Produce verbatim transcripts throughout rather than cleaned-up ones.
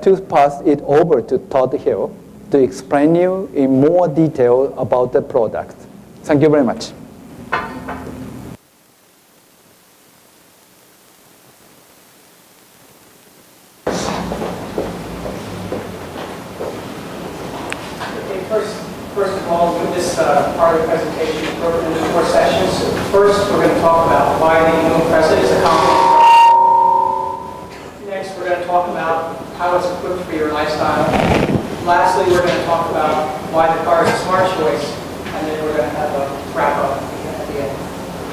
to pass it over to Todd Hill to explain you in more detail about the product. Thank you very much. First, first of all, with this uh, part of the presentation, we broke it into four sessions. First, we're going to talk about why the new Impreza is a company. Next, we're going to talk about how it's equipped for your lifestyle. Lastly, we're going to talk about why the car is a smart choice, and then we're going to have a wrap-up at the end.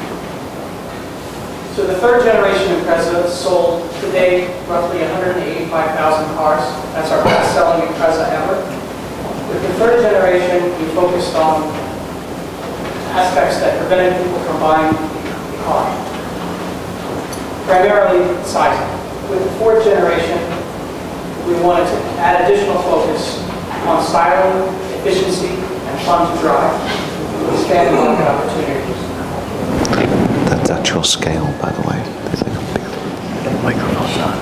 So the third generation Impreza sold today roughly one hundred eighty-five thousand cars. That's our best-selling Impreza ever. With the third generation, we focused on aspects that prevented people from buying the car, primarily sizing. With the fourth generation, we wanted to add additional focus on styling, efficiency, and fun to drive, to expand the market opportunities. That's actual scale, by the way. There's like a big microphone's on.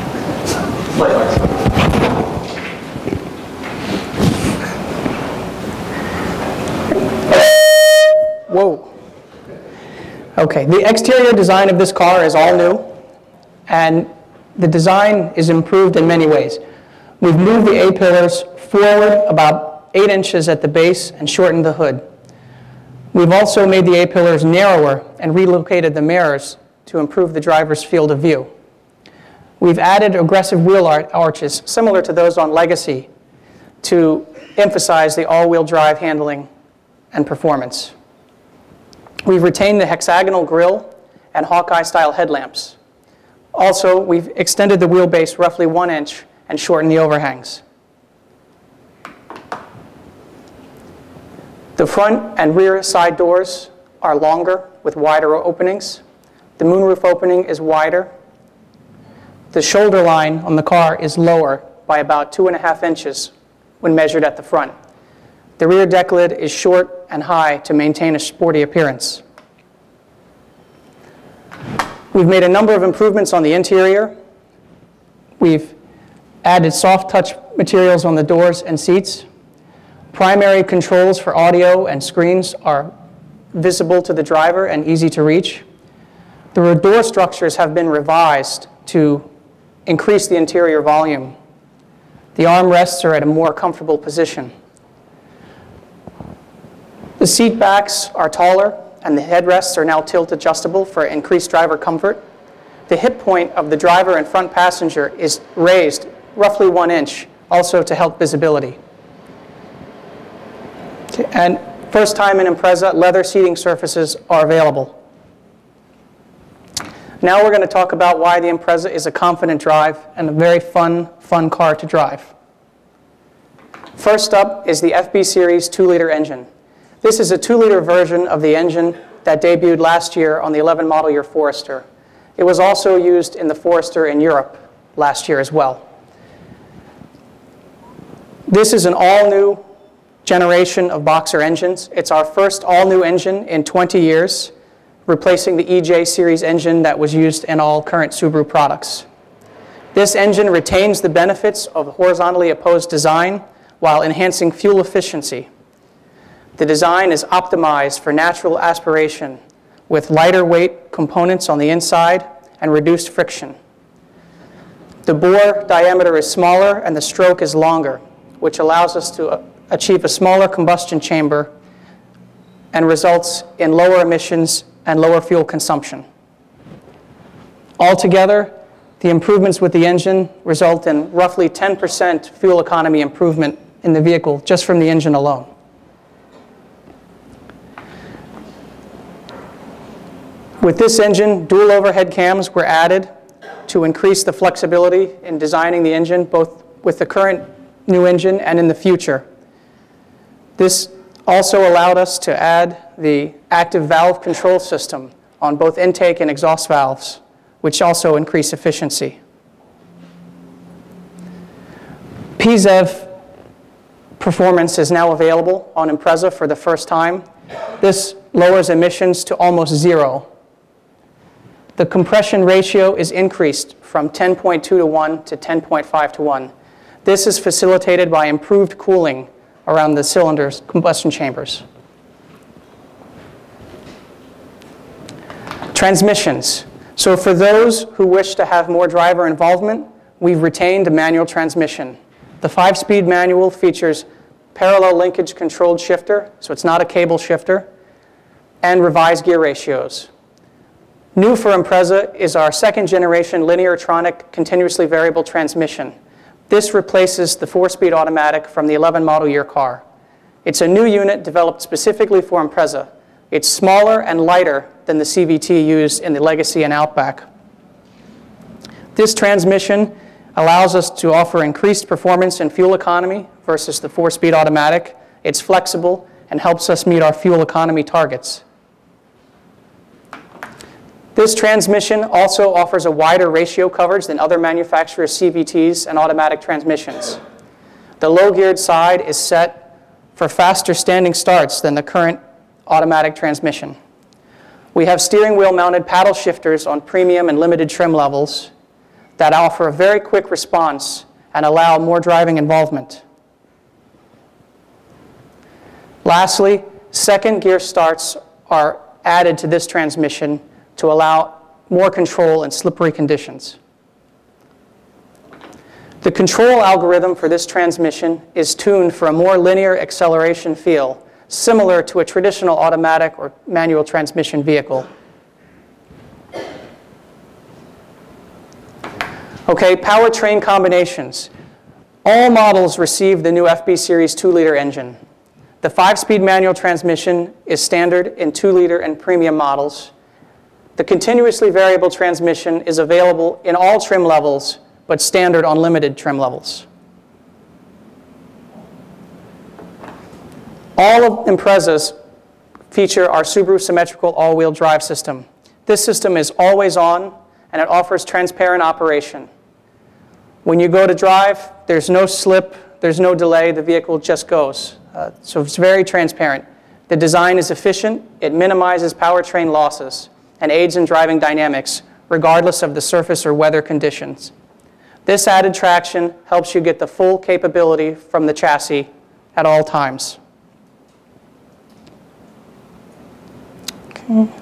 Whoa. Okay, the exterior design of this car is all new, and the design is improved in many ways. We've moved the A-pillars forward about eight inches at the base and shortened the hood. We've also made the A-pillars narrower and relocated the mirrors to improve the driver's field of view. We've added aggressive wheel arches, similar to those on Legacy, to emphasize the all-wheel drive handling and performance. We've retained the hexagonal grille and Hawkeye-style headlamps. Also, we've extended the wheelbase roughly one inch and shortened the overhangs. The front and rear side doors are longer with wider openings. The moonroof opening is wider. The shoulder line on the car is lower by about two and a half inches when measured at the front. The rear deck lid is short and high to maintain a sporty appearance. We've made a number of improvements on the interior. We've added soft touch materials on the doors and seats. Primary controls for audio and screens are visible to the driver and easy to reach. The door structures have been revised to increase the interior volume. The armrests are at a more comfortable position. The seat backs are taller, and the headrests are now tilt adjustable for increased driver comfort. The hip point of the driver and front passenger is raised roughly one inch, also to help visibility. Okay, and first time in Impreza, leather seating surfaces are available. Now we're going to talk about why the Impreza is a confident drive and a very fun, fun car to drive. First up is the F B Series two liter engine. This is a two liter version of the engine that debuted last year on the eleven model year Forester. It was also used in the Forester in Europe last year as well. This is an all-new generation of Boxer engines. It's our first all-new engine in twenty years, replacing the E J series engine that was used in all current Subaru products. This engine retains the benefits of horizontally opposed design while enhancing fuel efficiency. The design is optimized for natural aspiration with lighter weight components on the inside and reduced friction. The bore diameter is smaller and the stroke is longer, which allows us to achieve a smaller combustion chamber and results in lower emissions and lower fuel consumption. Altogether, the improvements with the engine result in roughly ten percent fuel economy improvement in the vehicle just from the engine alone. With this engine, dual overhead cams were added to increase the flexibility in designing the engine, both with the current new engine and in the future. This also allowed us to add the active valve control system on both intake and exhaust valves, which also increase efficiency. P Z E V performance is now available on Impreza for the first time. This lowers emissions to almost zero. The compression ratio is increased from ten point two to one to ten point five to one. This is facilitated by improved cooling around the cylinders, combustion chambers. Transmissions. So for those who wish to have more driver involvement, we've retained a manual transmission. The five-speed manual features parallel linkage controlled shifter, so it's not a cable shifter, and revised gear ratios. New for Impreza is our second generation lineartronic continuously variable transmission. This replaces the four-speed automatic from the eleven model year car. It's a new unit developed specifically for Impreza. It's smaller and lighter than the C V T used in the Legacy and Outback. This transmission allows us to offer increased performance and fuel economy versus the four-speed automatic. It's flexible and helps us meet our fuel economy targets. This transmission also offers a wider ratio coverage than other manufacturers' C V Ts and automatic transmissions. The low-geared side is set for faster standing starts than the current automatic transmission. We have steering wheel mounted paddle shifters on premium and limited trim levels that offer a very quick response and allow more driving involvement. Lastly, second gear starts are added to this transmission to allow more control in slippery conditions. The control algorithm for this transmission is tuned for a more linear acceleration feel, similar to a traditional automatic or manual transmission vehicle. Okay, powertrain combinations. All models receive the new F B Series two liter engine. The five-speed manual transmission is standard in two liter and premium models. The continuously variable transmission is available in all trim levels, but standard on limited trim levels. All of Impreza's feature our Subaru symmetrical all-wheel drive system. This system is always on, and it offers transparent operation. When you go to drive, there's no slip, there's no delay, the vehicle just goes. Uh, so it's very transparent. The design is efficient, it minimizes powertrain losses, and aids in driving dynamics, regardless of the surface or weather conditions. This added traction helps you get the full capability from the chassis at all times. Okay.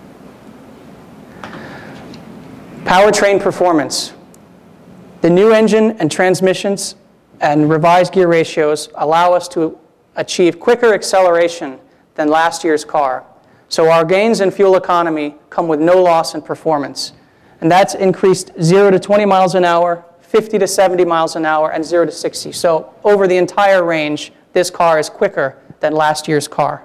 Powertrain performance. The new engine and transmissions and revised gear ratios allow us to achieve quicker acceleration than last year's car. So our gains in fuel economy come with no loss in performance. And that's increased zero to twenty miles an hour, fifty to seventy miles an hour, and zero to sixty. So over the entire range, this car is quicker than last year's car.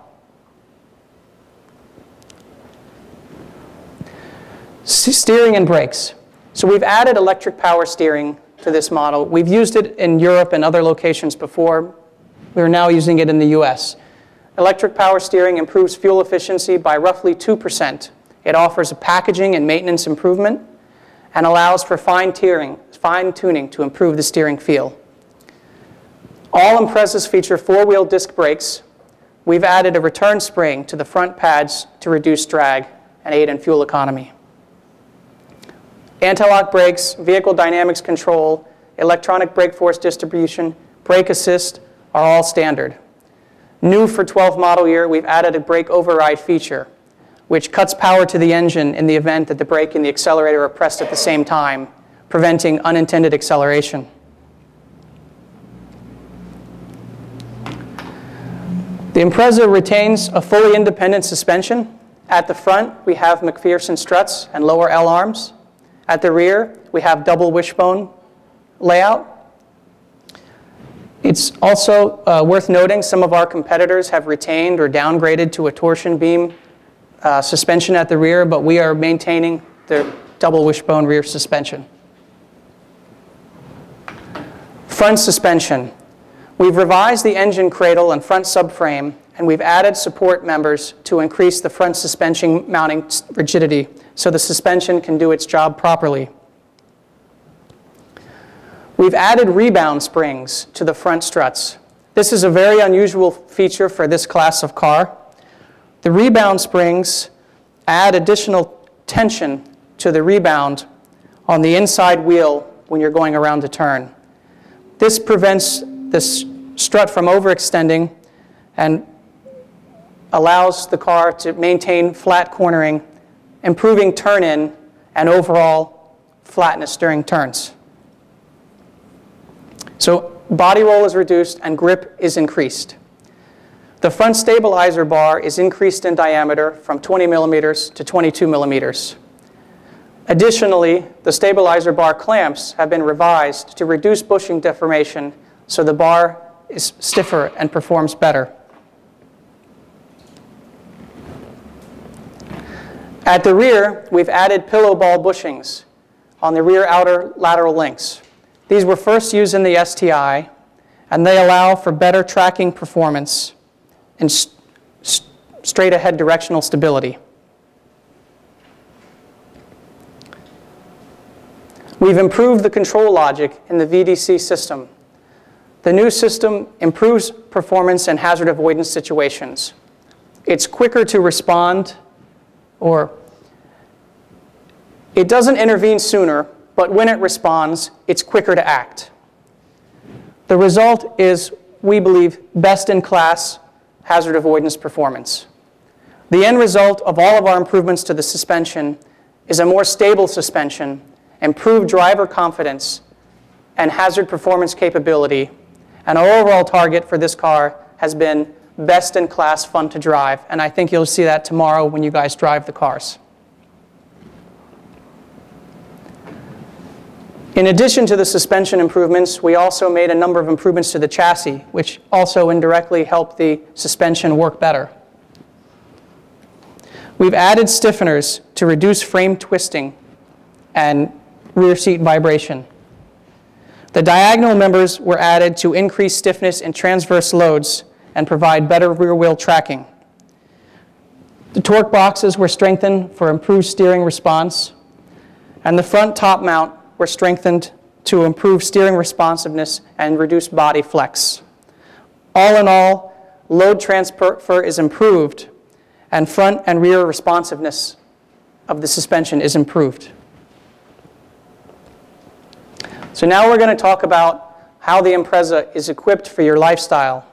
S- steering and brakes. So we've added electric power steering to this model. We've used it in Europe and other locations before. We're now using it in the U S. Electric power steering improves fuel efficiency by roughly two percent. It offers a packaging and maintenance improvement and allows for fine-tuning fine-tuning to improve the steering feel. All Imprezas feature four-wheel disc brakes. We've added a return spring to the front pads to reduce drag and aid in fuel economy. Anti-lock brakes, vehicle dynamics control, electronic brake force distribution, brake assist are all standard. New for twelve model year, we've added a brake override feature, which cuts power to the engine in the event that the brake and the accelerator are pressed at the same time, preventing unintended acceleration. The Impreza retains a fully independent suspension. At the front, we have McPherson struts and lower L arms. At the rear, we have double wishbone layout. It's also uh, worth noting some of our competitors have retained or downgraded to a torsion beam uh, suspension at the rear, but we are maintaining the double wishbone rear suspension. Front suspension. We've revised the engine cradle and front subframe, and we've added support members to increase the front suspension mounting rigidity so the suspension can do its job properly. We've added rebound springs to the front struts. This is a very unusual feature for this class of car. The rebound springs add additional tension to the rebound on the inside wheel when you're going around a turn. This prevents this strut from overextending and allows the car to maintain flat cornering, improving turn-in and overall flatness during turns. So body roll is reduced and grip is increased. The front stabilizer bar is increased in diameter from twenty millimeters to twenty-two millimeters. Additionally, the stabilizer bar clamps have been revised to reduce bushing deformation so the bar is stiffer and performs better. At the rear, we've added pillow ball bushings on the rear outer lateral links. These were first used in the S T I, and they allow for better tracking performance and st st straight ahead directional stability. We've improved the control logic in the V D C system. The new system improves performance in hazard avoidance situations. It's quicker to respond, or it doesn't intervene sooner, but when it responds, it's quicker to act. The result is, we believe, best-in-class hazard avoidance performance. The end result of all of our improvements to the suspension is a more stable suspension, improved driver confidence, and hazard performance capability. And our overall target for this car has been best-in-class fun to drive. And I think you'll see that tomorrow when you guys drive the cars. In addition to the suspension improvements, we also made a number of improvements to the chassis, which also indirectly helped the suspension work better. We've added stiffeners to reduce frame twisting and rear seat vibration. The diagonal members were added to increase stiffness in transverse loads and provide better rear wheel tracking. The torque boxes were strengthened for improved steering response, and the front top mount were strengthened to improve steering responsiveness and reduce body flex. All in all, load transfer is improved, and front and rear responsiveness of the suspension is improved. So now we're going to talk about how the Impreza is equipped for your lifestyle.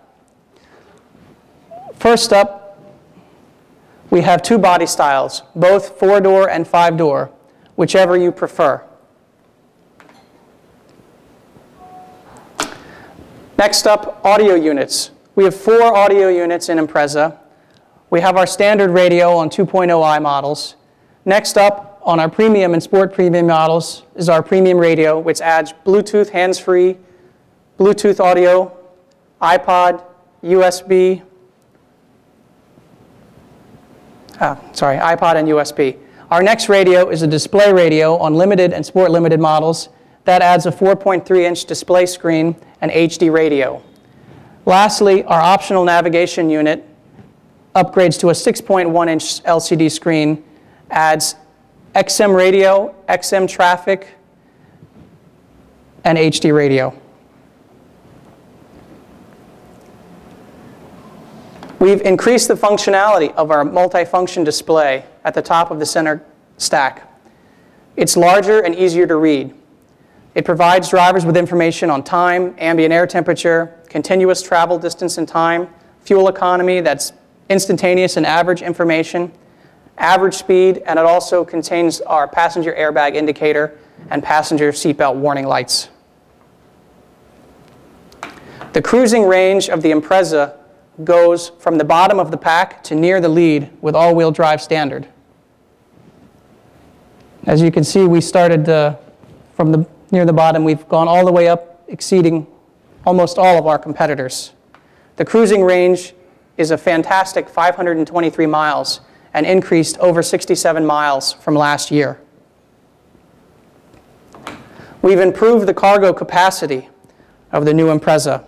First up, we have two body styles, both four-door and five-door, whichever you prefer. Next up, audio units. We have four audio units in Impreza. We have our standard radio on two point oh i models. Next up, on our premium and sport premium models, is our premium radio, which adds Bluetooth hands-free, Bluetooth audio, iPod, U S B, ah, sorry, iPod and U S B. Our next radio is a display radio on limited and sport limited models. That adds a four point three inch display screen and H D radio. Lastly, our optional navigation unit upgrades to a six point one inch L C D screen, adds X M radio, X M traffic, and H D radio. We've increased the functionality of our multifunction display at the top of the center stack. It's larger and easier to read. It provides drivers with information on time, ambient air temperature, continuous travel distance and time, fuel economy that's instantaneous and average information, average speed, and it also contains our passenger airbag indicator and passenger seatbelt warning lights. The cruising range of the Impreza goes from the bottom of the pack to near the lead with all-wheel drive standard. As you can see, we started uh, from the near the bottom. We've gone all the way up, exceeding almost all of our competitors. The cruising range is a fantastic five hundred twenty-three miles and increased over sixty-seven miles from last year. We've improved the cargo capacity of the new Impreza.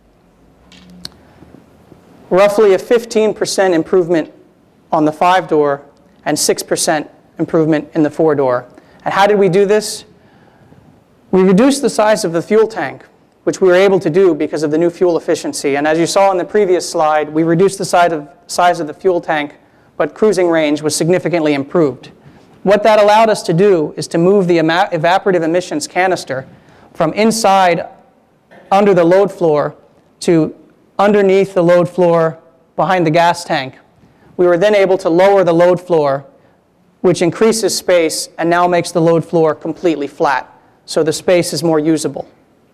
Roughly a fifteen percent improvement on the five-door and six percent improvement in the four-door. And how did we do this? We reduced the size of the fuel tank, which we were able to do because of the new fuel efficiency. And as you saw in the previous slide, we reduced the size of, size of the fuel tank, but cruising range was significantly improved. What that allowed us to do is to move the evaporative emissions canister from inside under the load floor to underneath the load floor behind the gas tank. We were then able to lower the load floor, which increases space and now makes the load floor completely flat. So the space is more usable.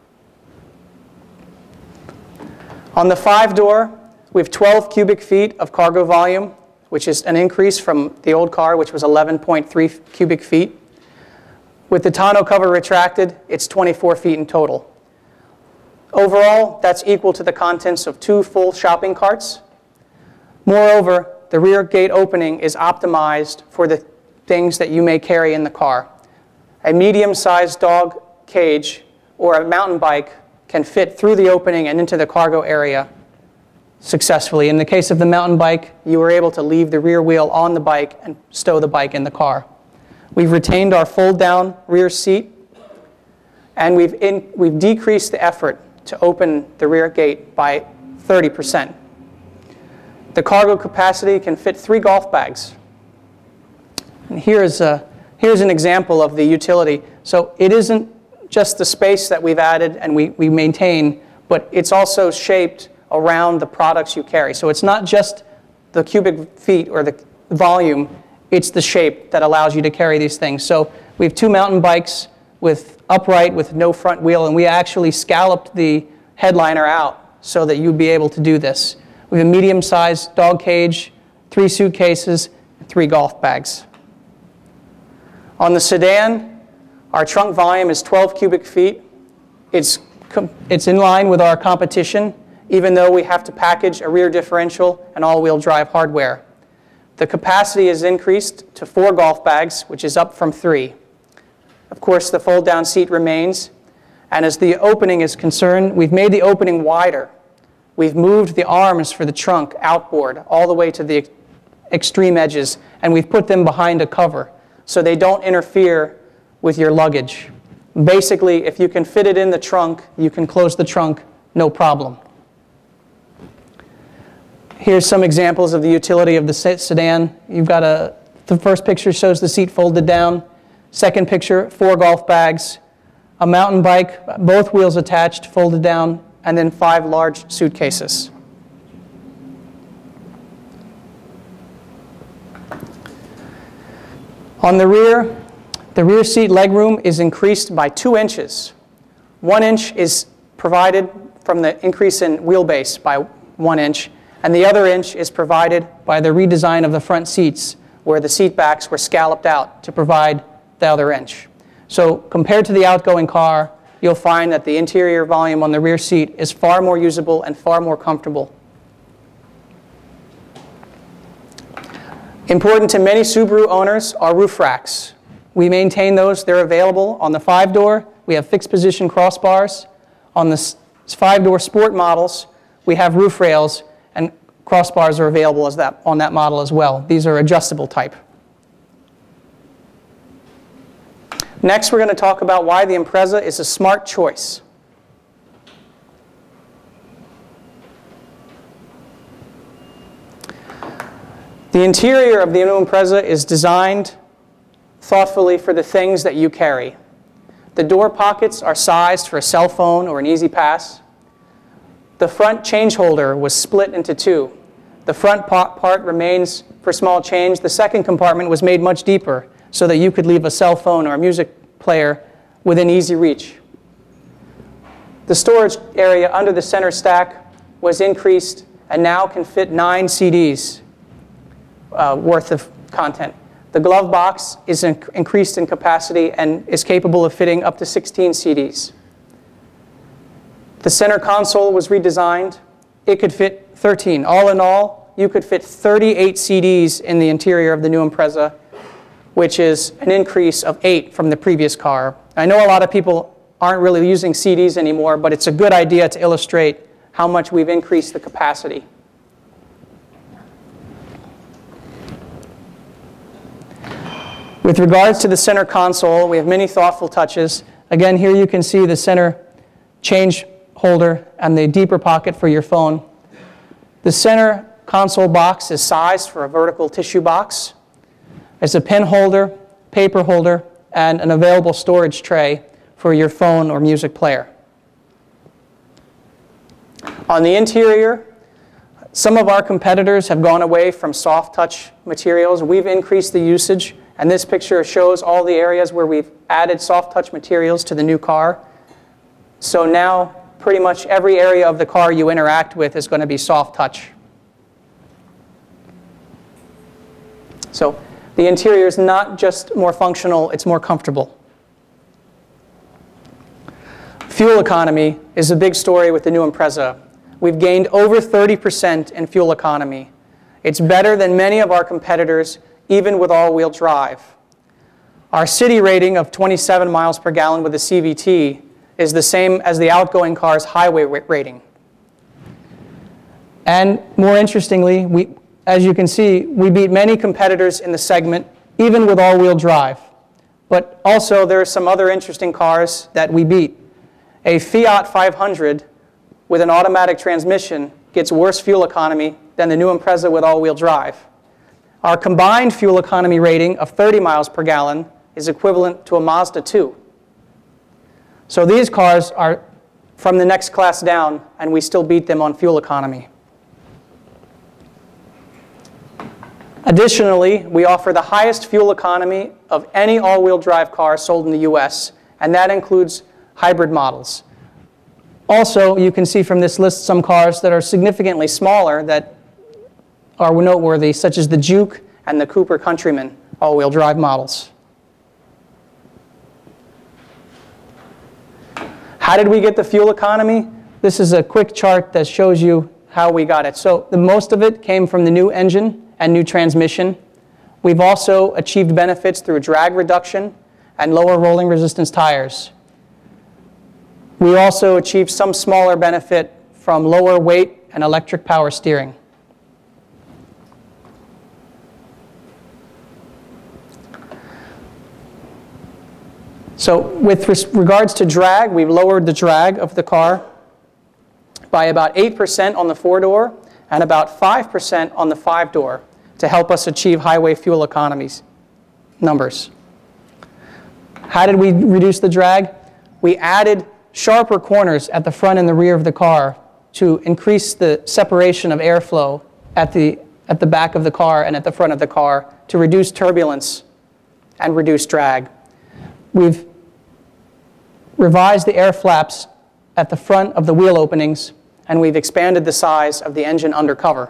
On the five-door, we have twelve cubic feet of cargo volume, which is an increase from the old car, which was eleven point three cubic feet. With the tonneau cover retracted, it's twenty-four feet in total. Overall, that's equal to the contents of two full shopping carts. Moreover, the rear gate opening is optimized for the things that you may carry in the car. A medium-sized dog cage or a mountain bike can fit through the opening and into the cargo area successfully. In the case of the mountain bike, you were able to leave the rear wheel on the bike and stow the bike in the car. We've retained our fold-down rear seat, and we've, in, we've decreased the effort to open the rear gate by thirty percent. The cargo capacity can fit three golf bags. And here's, a, here's an example of the utility. So it isn't just the space that we've added and we, we maintain, but it's also shaped around the products you carry. So it's not just the cubic feet or the volume, it's the shape that allows you to carry these things. So we have two mountain bikes with upright with no front wheel, and we actually scalloped the headliner out so that you'd be able to do this. We have a medium-sized dog cage, three suitcases, three golf bags. On the sedan, our trunk volume is twelve cubic feet. It's, it's in line with our competition, even though we have to package a rear differential and all-wheel drive hardware. The capacity is increased to four golf bags, which is up from three. Of course, the fold-down seat remains. And as the opening is concerned, we've made the opening wider. We've moved the arms for the trunk outboard all the way to the extreme edges, and we've put them behind a cover so they don't interfere with your luggage. Basically, if you can fit it in the trunk, you can close the trunk, no problem. Here's some examples of the utility of the sedan. You've got a, the first picture shows the seat folded down. Second picture, four golf bags, a mountain bike, both wheels attached, folded down, and then five large suitcases. On the rear, the rear seat legroom is increased by two inches. One inch is provided from the increase in wheelbase by one inch, and the other inch is provided by the redesign of the front seats, where the seat backs were scalloped out to provide the other inch. So compared to the outgoing car, you'll find that the interior volume on the rear seat is far more usable and far more comfortable. Important to many Subaru owners are roof racks. We maintain those. They're available on the five-door. We have fixed position crossbars. On the five-door sport models, we have roof rails, and crossbars are available as that, on that model as well. These are adjustable type. Next, we're going to talk about why the Impreza is a smart choice. The interior of the new Impreza is designed thoughtfully for the things that you carry. The door pockets are sized for a cell phone or an easy pass. The front change holder was split into two. The front part remains for small change. The second compartment was made much deeper so that you could leave a cell phone or a music player within easy reach. The storage area under the center stack was increased and now can fit nine C Ds uh, worth of content. The glove box is in increased in capacity and is capable of fitting up to sixteen C Ds. The center console was redesigned. It could fit thirteen. All in all, you could fit thirty-eight C Ds in the interior of the new Impreza, which is an increase of eight from the previous car. I know a lot of people aren't really using C Ds anymore, but it's a good idea to illustrate how much we've increased the capacity. With regards to the center console, we have many thoughtful touches. Again, here you can see the center change holder and the deeper pocket for your phone. The center console box is sized for a vertical tissue box. There's a pen holder, paper holder, and an available storage tray for your phone or music player. On the interior, some of our competitors have gone away from soft touch materials. We've increased the usage, and this picture shows all the areas where we've added soft touch materials to the new car. So now, pretty much every area of the car you interact with is going to be soft touch. So the interior is not just more functional, it's more comfortable. Fuel economy is a big story with the new Impreza. We've gained over thirty percent in fuel economy. It's better than many of our competitors, even with all-wheel drive. Our city rating of twenty-seven miles per gallon with a C V T is the same as the outgoing car's highway rating. And more interestingly, we, as you can see, we beat many competitors in the segment, even with all-wheel drive. But also, there are some other interesting cars that we beat. A Fiat five hundred with an automatic transmission gets worse fuel economy than the new Impreza with all-wheel drive. Our combined fuel economy rating of thirty miles per gallon is equivalent to a Mazda two. So these cars are from the next class down, and we still beat them on fuel economy. Additionally, we offer the highest fuel economy of any all-wheel drive car sold in the U S, and that includes hybrid models. Also, you can see from this list some cars that are significantly smaller that are noteworthy, such as the Juke and the Cooper Countryman all-wheel drive models. How did we get the fuel economy? This is a quick chart that shows you how we got it. So the most of it came from the new engine and new transmission. We've also achieved benefits through drag reduction and lower rolling resistance tires. We also achieved some smaller benefit from lower weight and electric power steering. So with regards to drag, we've lowered the drag of the car by about eight percent on the four-door and about five percent on the five-door to help us achieve highway fuel economies numbers. How did we reduce the drag? We added sharper corners at the front and the rear of the car to increase the separation of airflow at the, at the back of the car and at the front of the car to reduce turbulence and reduce drag. We've revised the air flaps at the front of the wheel openings, and we've expanded the size of the engine undercover.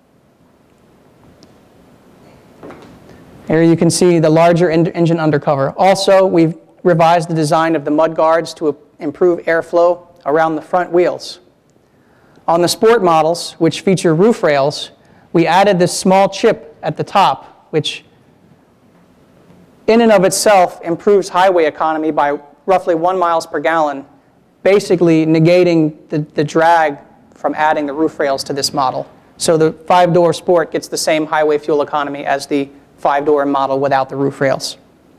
Here you can see the larger engine undercover. Also, we've revised the design of the mud guards to improve airflow around the front wheels. On the sport models, which feature roof rails, we added this small chip at the top, which in and of itself improves highway economy by roughly one miles per gallon, basically negating the, the drag from adding the roof rails to this model. So the five-door Sport gets the same highway fuel economy as the five-door model without the roof rails.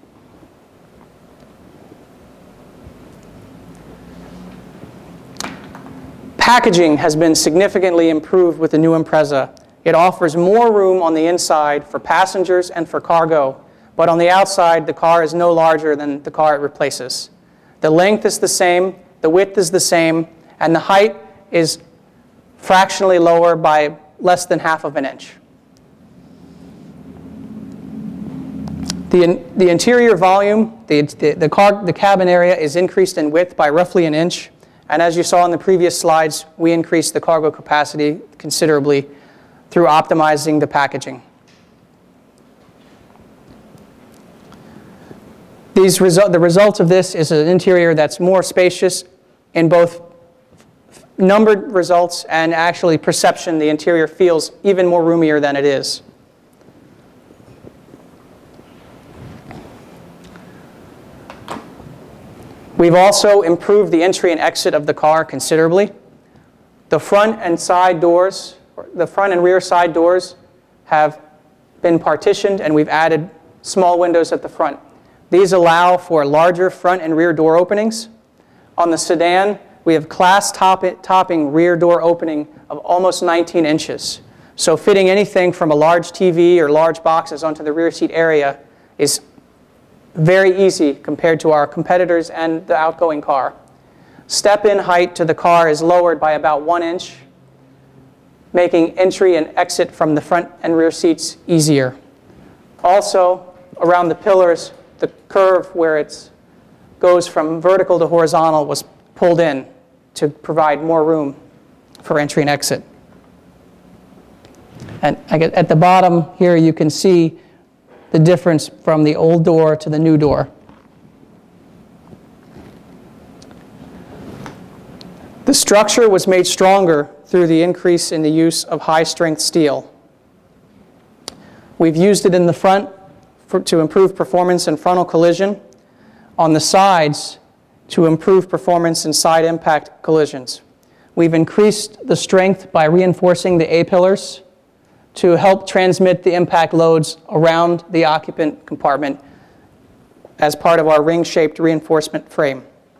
Packaging has been significantly improved with the new Impreza. It offers more room on the inside for passengers and for cargo, but on the outside, the car is no larger than the car it replaces. The length is the same, the width is the same, and the height is fractionally lower by less than half of an inch. The, in, the interior volume, the, the, the, car, the cabin area is increased in width by roughly an inch, and as you saw in the previous slides, we increased the cargo capacity considerably through optimizing the packaging. These resu- the result of this is an interior that's more spacious in both numbered results and actually perception. The interior feels even more roomier than it is. We've also improved the entry and exit of the car considerably. The front and side doors, the front and rear side doors have been partitioned, and we've added small windows at the front. These allow for larger front and rear door openings. On the sedan, we have class top topping rear door opening of almost nineteen inches. So fitting anything from a large T V or large boxes onto the rear seat area is very easy compared to our competitors and the outgoing car. Step-in height to the car is lowered by about one inch, making entry and exit from the front and rear seats easier. Also, around the pillars, the curve where it goes from vertical to horizontal was pulled in to provide more room for entry and exit. And at the bottom here, you can see the difference from the old door to the new door. The structure was made stronger through the increase in the use of high-strength steel. We've used it in the front for, to improve performance in frontal collision, on the sides to improve performance in side impact collisions. We've increased the strength by reinforcing the A-pillars to help transmit the impact loads around the occupant compartment as part of our ring-shaped reinforcement frame.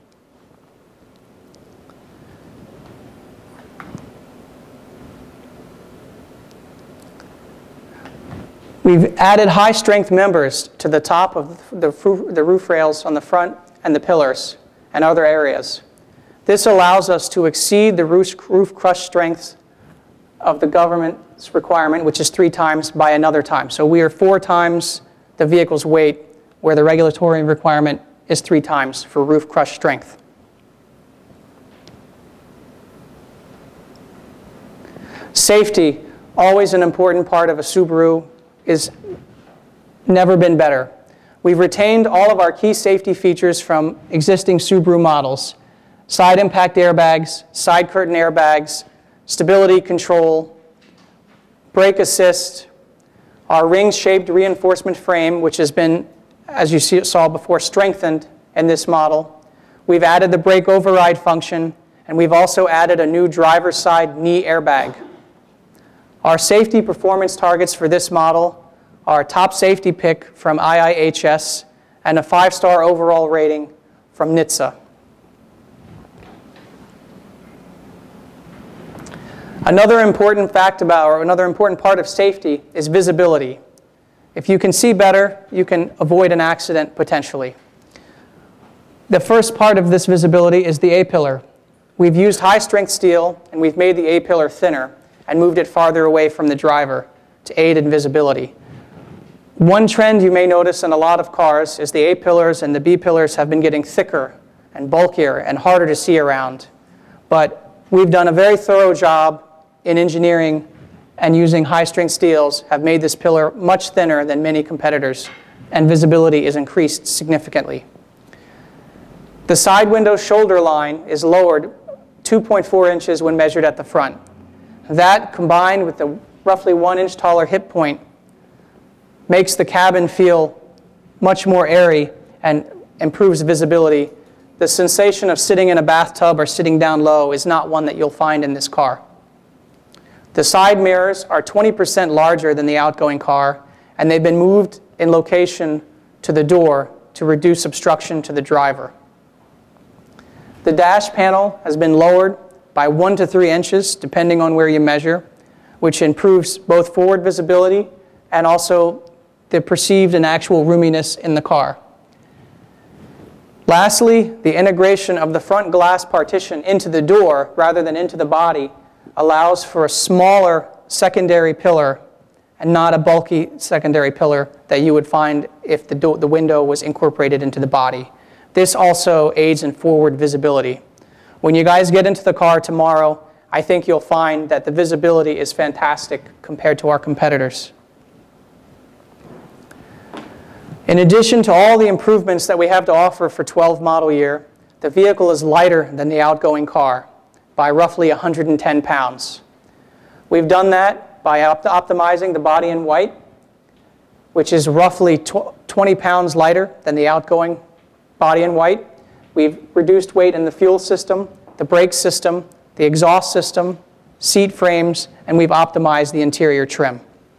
We've added high-strength members to the top of the, the roof rails on the front and the pillars and other areas. This allows us to exceed the roof, roof crush strength of the government's requirement, which is three times, by another time. So we are four times the vehicle's weight, where the regulatory requirement is three times for roof crush strength. Safety, always an important part of a Subaru, is never been better. We've retained all of our key safety features from existing Subaru models: side impact airbags, side curtain airbags, stability control, brake assist, our ring-shaped reinforcement frame, which has been, as you see, saw before, strengthened in this model. We've added the brake override function, and we've also added a new driver's side knee airbag. Our safety performance targets for this model are a top safety pick from I I H S and a five-star overall rating from N H T S A. Another important fact about, or another important part of safety is visibility. If you can see better, you can avoid an accident potentially. The first part of this visibility is the A-pillar. We've used high-strength steel, and we've made the A-pillar thinner and moved it farther away from the driver to aid in visibility. One trend you may notice in a lot of cars is the A-pillars and the B-pillars have been getting thicker and bulkier and harder to see around. But we've done a very thorough job in engineering, and using high-strength steels have made this pillar much thinner than many competitors, and visibility is increased significantly. The side window shoulder line is lowered two point four inches when measured at the front. That, combined with the roughly one inch taller hip point, makes the cabin feel much more airy and improves visibility. The sensation of sitting in a bathtub or sitting down low is not one that you'll find in this car. The side mirrors are twenty percent larger than the outgoing car, and they've been moved in location to the door to reduce obstruction to the driver. The dash panel has been lowered by one to three inches, depending on where you measure, which improves both forward visibility and also the perceived and actual roominess in the car. Lastly, the integration of the front glass partition into the door rather than into the body allows for a smaller secondary pillar and not a bulky secondary pillar that you would find if the, do the window was incorporated into the body. This also aids in forward visibility. When you guys get into the car tomorrow, I think you'll find that the visibility is fantastic compared to our competitors. In addition to all the improvements that we have to offer for twelve model year, the vehicle is lighter than the outgoing car by roughly one hundred ten pounds. We've done that by opt optimizing the body in white, which is roughly twenty pounds lighter than the outgoing body in white. We've reduced weight in the fuel system, the brake system, the exhaust system, seat frames, and we've optimized the interior trim.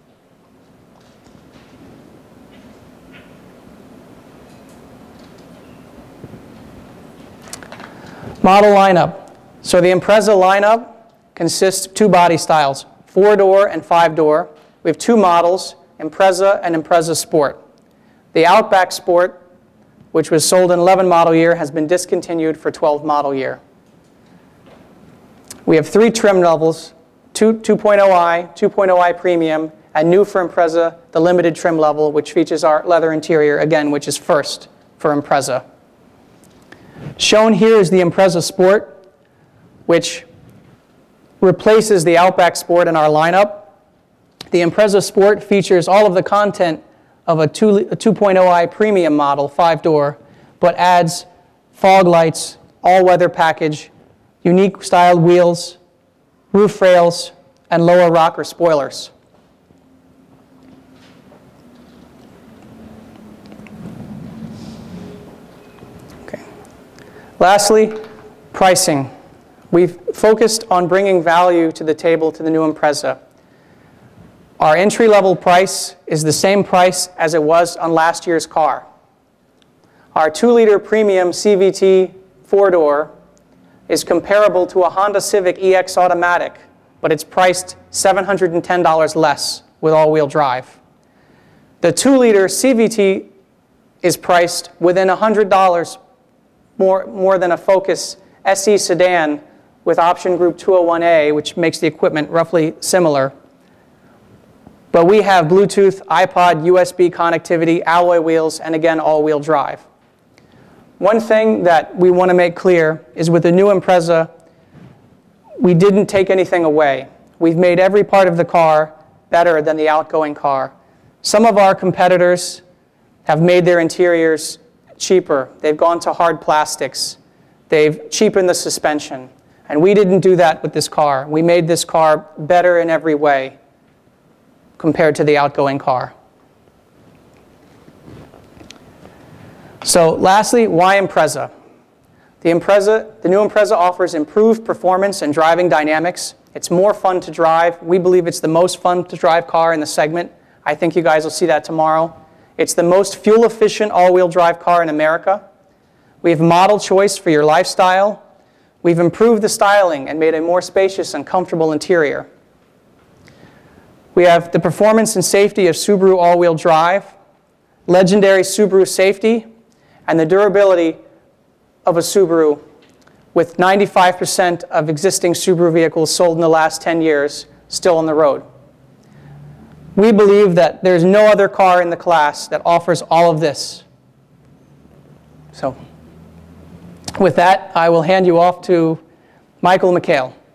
Model lineup. So the Impreza lineup consists of two body styles, four-door and five-door. We have two models, Impreza and Impreza Sport. The Outback Sport, which was sold in eleven model year, has been discontinued for twelve model year. We have three trim levels, two point oh i, two point oh i Premium, and new for Impreza, the limited trim level, which features our leather interior, again, which is first for Impreza. Shown here is the Impreza Sport, which replaces the Outback Sport in our lineup. The Impreza Sport features all of the content of a two point oh i Premium model, five-door, but adds fog lights, all-weather package, unique styled wheels, roof rails, and lower rocker spoilers. Okay. Lastly, pricing. We've focused on bringing value to the table to the new Impreza. Our entry-level price is the same price as it was on last year's car. Our two-liter Premium C V T four-door is comparable to a Honda Civic E X Automatic, but it's priced seven hundred ten dollars less with all-wheel drive. The two-liter C V T is priced within one hundred dollars more, more than a Focus S E sedan with option group two oh one A, which makes the equipment roughly similar. But we have Bluetooth, iPod, U S B connectivity, alloy wheels, and again, all-wheel drive. One thing that we want to make clear is with the new Impreza, we didn't take anything away. We've made every part of the car better than the outgoing car. Some of our competitors have made their interiors cheaper. They've gone to hard plastics. They've cheapened the suspension. And we didn't do that with this car. We made this car better in every way compared to the outgoing car. So lastly, why Impreza? The Impreza, the new Impreza offers improved performance and driving dynamics. It's more fun to drive. We believe it's the most fun to drive car in the segment. I think you guys will see that tomorrow. It's the most fuel-efficient all-wheel drive car in America. We have model choice for your lifestyle. We've improved the styling and made a more spacious and comfortable interior. We have the performance and safety of Subaru all-wheel drive, legendary Subaru safety, and the durability of a Subaru, with ninety-five percent of existing Subaru vehicles sold in the last ten years still on the road. We believe that there's no other car in the class that offers all of this. So with that, I will hand you off to Michael McHale.